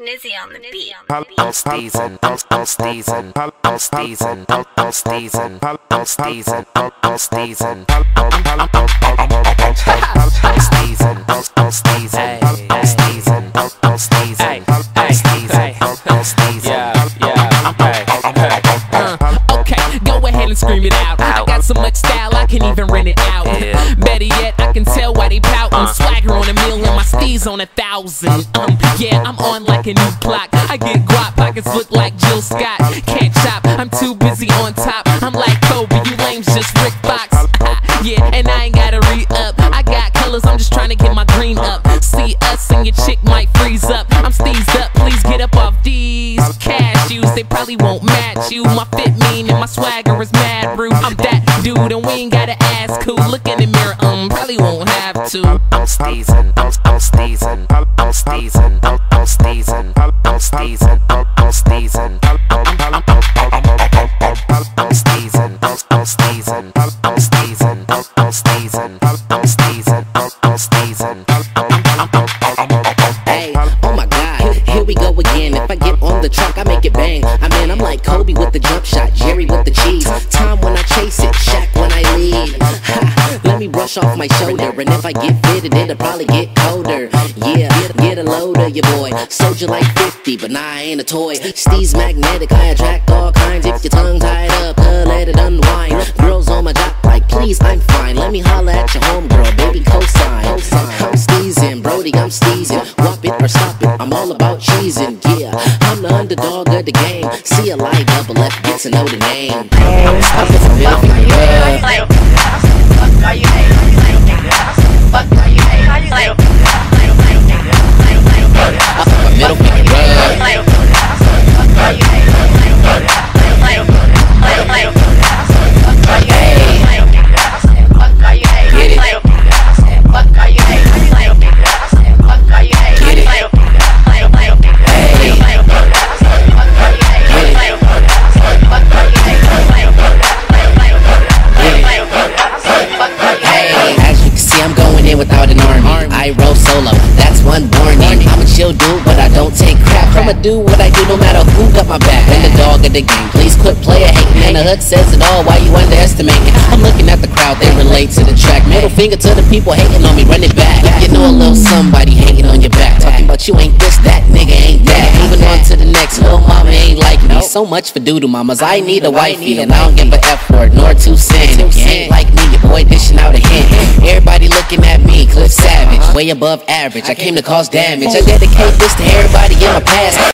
Nizzy on the beat. I'm steezin', I'm steezin', I'm steezin', I'm steezin', I'm steezin', I'm steezin', I'm steezin', I'm steezin', I'm steezin', I'm steezin', I'm steezin', Okay, go ahead and scream it out. I got so much style I can even rent it out. Better yet, I can tell why they poutin'. Swagger on a million, my steez on 1,000. Yeah, I'm on like a new clock. I get guap, pockets look like Jill Scott. Can't chop, I'm too busy on top. I'm like Kobe, you lames just Rick Fox. Yeah, and I ain't gotta re-up. I got colors, I'm just trying to get my green up. See us and your chick might freeze up. I'm steezed up, please get up off these cashews. They probably won't match you. My fit mean and my swagger is mad rude. I'm that dude and we ain't gotta ask who. Look in the mirror, probably won't have to. I'm steezin', I'm steezin', I'm steezin', I'm steezin', I'm steezin', I'm steezin', I'm steezin', I'm steezin', I'm steezin', I'm steezin', I'm steezin', I'm steezin'. Hey, oh my God, here we go again. If I get on the track, I make it bang. I mean, I'm like Kobe with the jump shot, Jerry with the cheese. Time when I chase it, Shaq when I lead. Ha, let me brush off my shoulder, and if I get fitted, it'll probably get colder. Yeah, get a load of your boy. Soldier like 50, but nah, I ain't a toy. Steez magnetic, I attract all kinds. If your tongue tied up, let it unwind. Girls on my jock like, please, I'm fine. Let me holla at your homegirl, baby, cosign. I'm steezin', Brody, I'm steezin'. Whop it or stop it, I'm all about cheesin'. Yeah, I'm the underdog of the game. See a light double F, get to know the name. I'm a middle finger. Fuck are you hate? Fuck are you hate? My middle finger. Fuck are you hate? Without an army, I roll solo, that's one warning. I'm a chill dude, but I don't take crap. I'ma do what I do no matter who got my back. I'm the dog of the game, please quit player hating. And the hood says it all, why you underestimating? I'm looking at the crowd, they relate to the track. Middle finger to the people hating on me, run it back. You know a little somebody hating on your back, talking about you ain't this, that nigga ain't that. Moving on to the next, little mama ain't like me. So much for doodle mamas, I need a wifey, and I don't give a F word nor 2 cents. If you ain't like me, your boy dishing out a hint. Everybody looking at me, Cliff Savage, way above average. I came to cause damage. I dedicate this to everybody in my past.